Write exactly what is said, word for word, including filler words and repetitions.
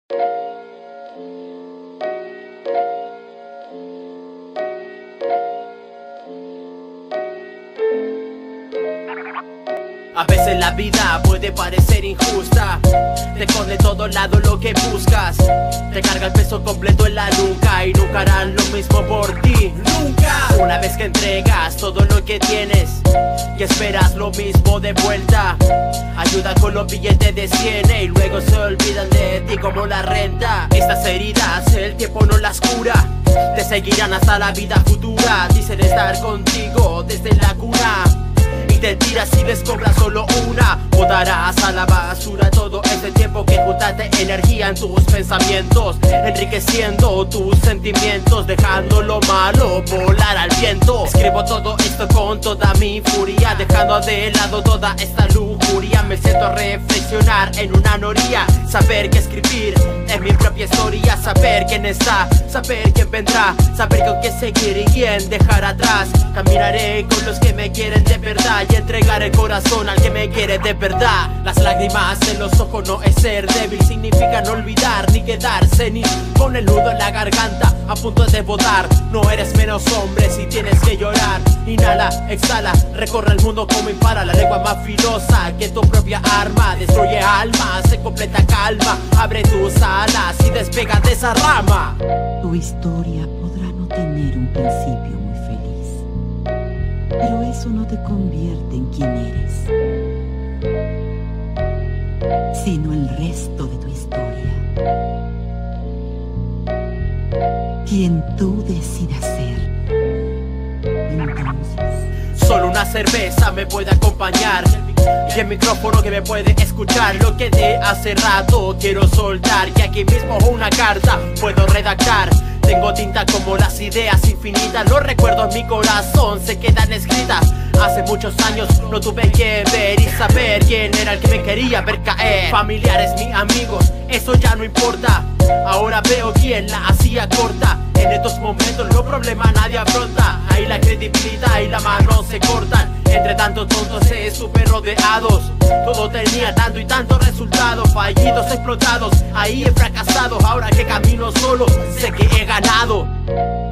A veces la vida puede parecer injusta, te esconde de todos lados lo que buscas, te carga el peso completo en la nuca y nunca harán lo mismo por ti. Nunca. Una vez que entregas todo lo que tienes y esperas lo mismo de vuelta, ayuda con los billetes de cien y luego se olvidan de ti como la renta. Estas heridas el tiempo no las cura, te seguirán hasta la vida futura. Dicen estar contigo desde la cuna y te tiras y les cobras solo una. Botarás a la basura todo ese tiempo que juntaste energía en tus pensamientos, enriqueciendo tus sentimientos, dejando lo malo volar al viento. Escribo todo esto con toda mi furia, dejando de lado toda esta lujuria. Me siento a reflexionar en una noria, saber que escribir es mi propia historia, saber quién está, saber quién vendrá, saber con qué seguir y quién dejar atrás. Caminaré con los que me quieren de verdad y entregar el corazón al que me quiere de verdad. Las lágrimas en los ojos no es ser débil, significa no olvidar ni quedarse ni con el nudo en la garganta a punto de botar. No eres menos hombre si tienes que llorar. Inhala, exhala, recorre el mundo como impara, la lengua más filosa que tu propia arma. Destruye almas en completa calma, abre tus alas y despega de esa rama. Tu historia podrá no tener un principio muy feliz, pero eso no te convierte en quien eres, sino el resto de tu historia, quien tú decidas ser. Entonces, solo una cerveza me puede acompañar y el micrófono que me puede escuchar. Lo que de hace rato quiero soltar y aquí mismo una carta puedo redactar. Tengo tinta como las ideas infinitas, los recuerdos en mi corazón se quedan escritas. Hace muchos años no tuve que ver y saber quién era el que me quería ver caer. Familiares ni amigos, eso ya no importa, ahora veo quién la hacía corta. En estos momentos los problemas nadie afronta, ahí la credibilidad y la mano se cortan. Entre tantos tontos se super rodeados, todo tenía tanto y tantos resultados, fallidos, explotados, ahí he fracasado. Ahora que camino solo, sé que he ganado.